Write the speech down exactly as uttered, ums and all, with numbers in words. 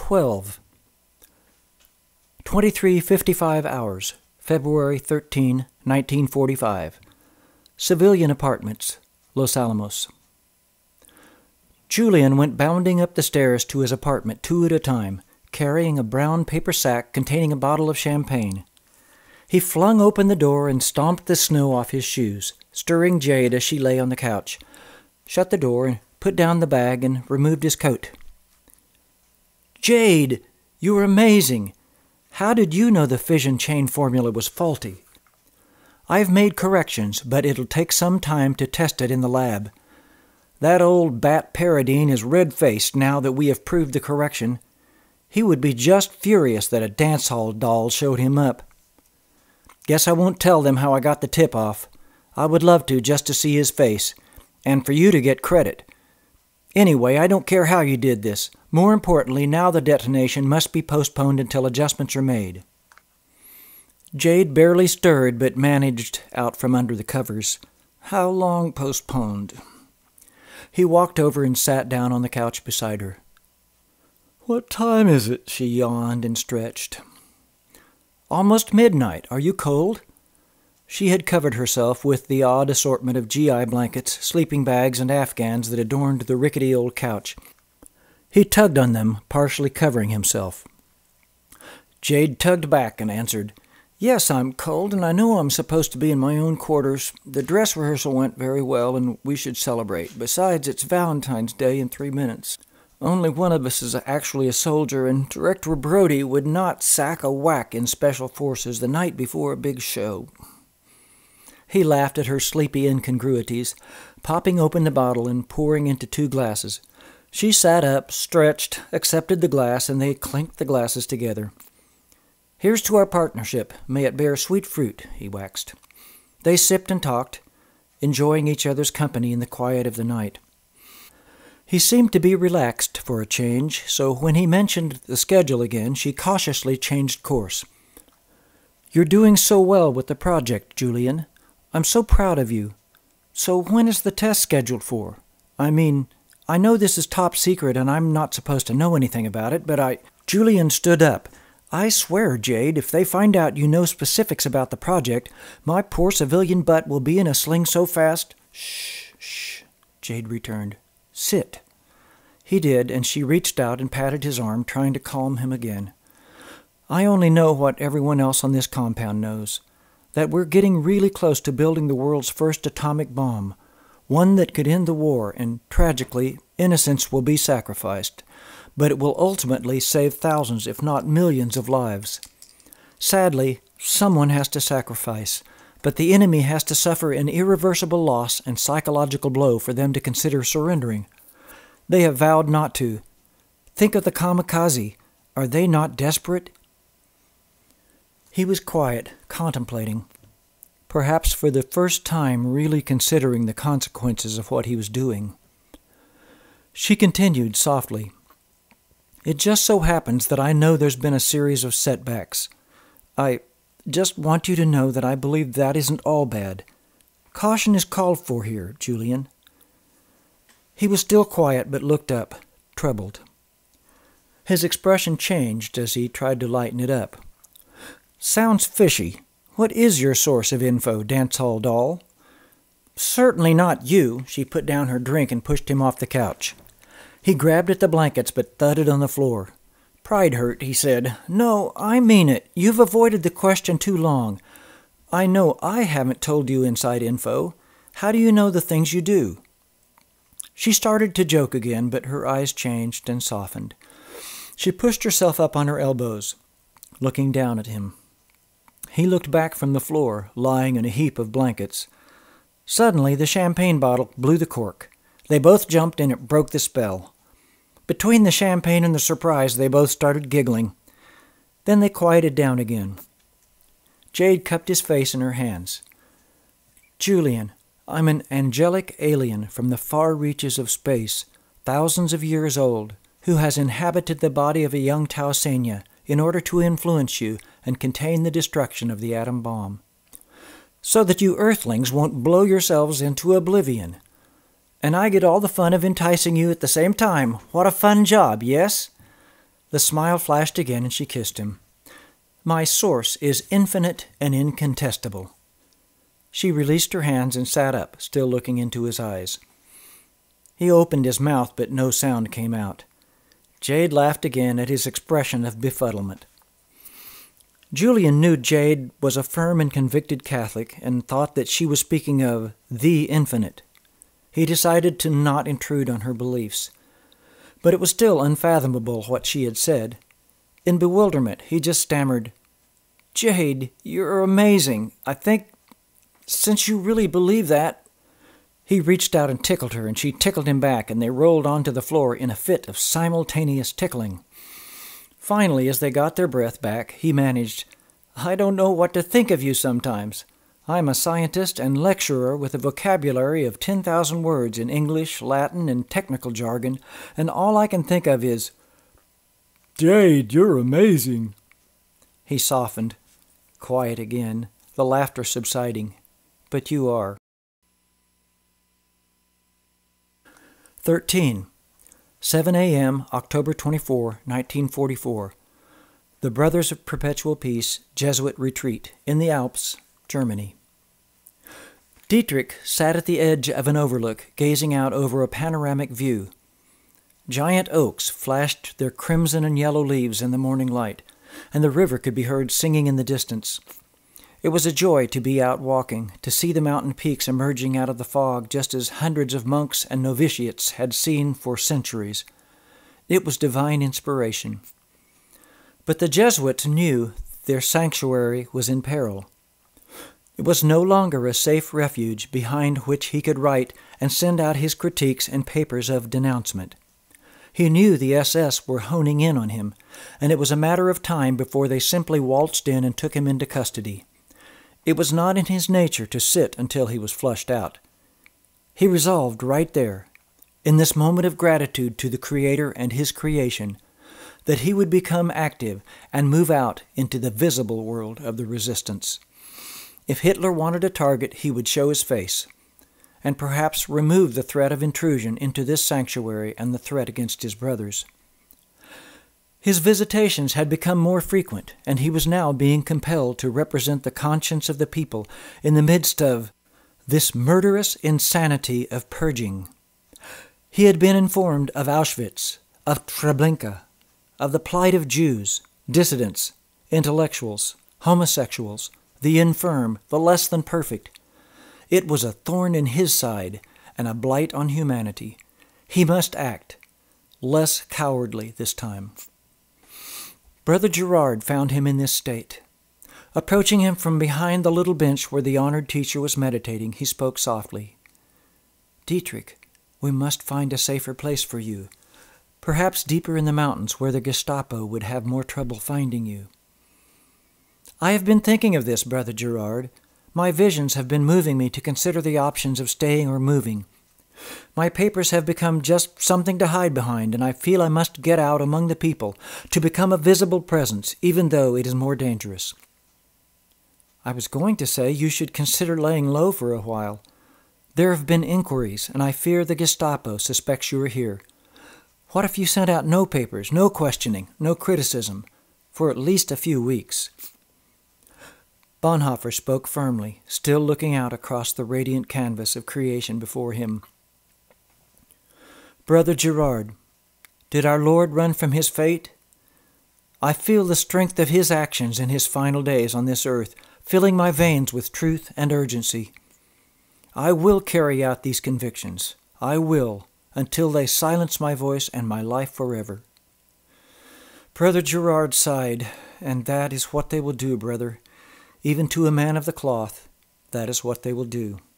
twelve. twenty-three fifty-five hours, February thirteenth, nineteen forty-five. Civilian Apartments, Los Alamos. Julian went bounding up the stairs to his apartment two at a time, carrying a brown paper sack containing a bottle of champagne. He flung open the door and stomped the snow off his shoes, stirring Jade as she lay on the couch, shut the door and put down the bag and removed his coat. "Jade, you're amazing! How did you know the fission chain formula was faulty?" "I've made corrections, but it'll take some time to test it in the lab. That old bat Paradine is red-faced now that we have proved the correction. He would be just furious that a dance hall doll showed him up. Guess I won't tell them how I got the tip off. I would love to, just to see his face, and for you to get credit. Anyway, I don't care how you did this. More importantly, now the detonation must be postponed until adjustments are made." Jade barely stirred, but managed out from under the covers. "How long postponed?" He walked over and sat down on the couch beside her. "What time is it?" She yawned and stretched. "Almost midnight. Are you cold?" She had covered herself with the odd assortment of G I blankets, sleeping bags, and afghans that adorned the rickety old couch. He tugged on them, partially covering himself. Jade tugged back and answered, "Yes, I'm cold, and I know I'm supposed to be in my own quarters. The dress rehearsal went very well, and we should celebrate. Besides, it's Valentine's Day in three minutes. Only one of us is actually a soldier, and Director Brody would not sack a whack in Special Forces the night before a big show." He laughed at her sleepy incongruities, popping open the bottle and pouring into two glasses. She sat up, stretched, accepted the glass, and they clinked the glasses together. "Here's to our partnership. May it bear sweet fruit," he waxed. They sipped and talked, enjoying each other's company in the quiet of the night. He seemed to be relaxed for a change, so when he mentioned the schedule again, she cautiously changed course. "You're doing so well with the project, Julian. I'm so proud of you. So when is the test scheduled for? I mean, I know this is top secret and I'm not supposed to know anything about it, but I—" Julian stood up. "I swear, Jade, if they find out you know specifics about the project, my poor civilian butt will be in a sling so fast—" "Shh, shh," Jade returned. "Sit." He did, and she reached out and patted his arm, trying to calm him again. "I only know what everyone else on this compound knows, that we're getting really close to building the world's first atomic bomb, one that could end the war, and tragically, innocents will be sacrificed, but it will ultimately save thousands, if not millions, of lives. Sadly, someone has to sacrifice, but the enemy has to suffer an irreversible loss and psychological blow for them to consider surrendering. They have vowed not to. Think of the kamikaze. Are they not desperate?" He was quiet, contemplating, perhaps for the first time really considering the consequences of what he was doing. She continued softly, "It just so happens that I know there's been a series of setbacks. I just want you to know that I believe that isn't all bad. Caution is called for here, Julian." He was still quiet, but looked up, troubled. His expression changed as he tried to lighten it up. "Sounds fishy. What is your source of info, dance hall doll?" "Certainly not you." She put down her drink and pushed him off the couch. He grabbed at the blankets but thudded on the floor. "Pride hurt," he said. "No, I mean it. You've avoided the question too long. I know I haven't told you inside info. How do you know the things you do?" She started to joke again, but her eyes changed and softened. She pushed herself up on her elbows, looking down at him. He looked back from the floor, lying in a heap of blankets. Suddenly, the champagne bottle blew the cork. They both jumped, and it broke the spell. Between the champagne and the surprise, they both started giggling. Then they quieted down again. Jade cupped his face in her hands. "Julian, I'm an angelic alien from the far reaches of space, thousands of years old, who has inhabited the body of a young Tausenia in order to influence you and contain the destruction of the atom bomb, so that you Earthlings won't blow yourselves into oblivion. And I get all the fun of enticing you at the same time. What a fun job, yes?" The smile flashed again, and she kissed him. "My source is infinite and incontestable." She released her hands and sat up, still looking into his eyes. He opened his mouth, but no sound came out. Jade laughed again at his expression of befuddlement. Julian knew Jade was a firm and convicted Catholic and thought that she was speaking of the infinite. He decided to not intrude on her beliefs. But it was still unfathomable what she had said. In bewilderment, he just stammered, "Jade, you're amazing. I think, since you really believe that—" He reached out and tickled her, and she tickled him back, and they rolled onto the floor in a fit of simultaneous tickling. Finally, as they got their breath back, he managed, "I don't know what to think of you sometimes. I'm a scientist and lecturer with a vocabulary of ten thousand words in English, Latin, and technical jargon, and all I can think of is, 'Jade, you're amazing.'" He softened, quiet again, the laughter subsiding. "But you are." thirteen. seven a m, October twenty-fourth, nineteen forty-four. The Brothers of Perpetual Peace Jesuit Retreat in the Alps, Germany. Dietrich sat at the edge of an overlook, gazing out over a panoramic view. Giant oaks flashed their crimson and yellow leaves in the morning light, and the river could be heard singing in the distance. It was a joy to be out walking, to see the mountain peaks emerging out of the fog just as hundreds of monks and novitiates had seen for centuries. It was divine inspiration. But the Jesuits knew their sanctuary was in peril. It was no longer a safe refuge behind which he could write and send out his critiques and papers of denouncement. He knew the S S were honing in on him, and it was a matter of time before they simply waltzed in and took him into custody. It was not in his nature to sit until he was flushed out. He resolved right there, in this moment of gratitude to the Creator and his creation, that he would become active and move out into the visible world of the resistance. If Hitler wanted a target, he would show his face, and perhaps remove the threat of intrusion into this sanctuary and the threat against his brothers. His visitations had become more frequent, and he was now being compelled to represent the conscience of the people in the midst of this murderous insanity of purging. He had been informed of Auschwitz, of Treblinka, of the plight of Jews, dissidents, intellectuals, homosexuals, the infirm, the less than perfect. It was a thorn in his side and a blight on humanity. He must act, less cowardly this time. Brother Gerard found him in this state. Approaching him from behind the little bench where the honored teacher was meditating, he spoke softly. "Dietrich, we must find a safer place for you, perhaps deeper in the mountains where the Gestapo would have more trouble finding you." "I have been thinking of this, Brother Gerard. My visions have been moving me to consider the options of staying or moving. My papers have become just something to hide behind, and I feel I must get out among the people to become a visible presence, even though it is more dangerous." "I was going to say you should consider laying low for a while. There have been inquiries, and I fear the Gestapo suspects you are here. What if you sent out no papers, no questioning, no criticism, for at least a few weeks?" Bonhoeffer spoke firmly, still looking out across the radiant canvas of creation before him. "Brother Gerard, did our Lord run from his fate? I feel the strength of his actions in his final days on this earth, filling my veins with truth and urgency. I will carry out these convictions. I will, until they silence my voice and my life forever." Brother Gerard sighed, "And that is what they will do, brother. Even to a man of the cloth, that is what they will do."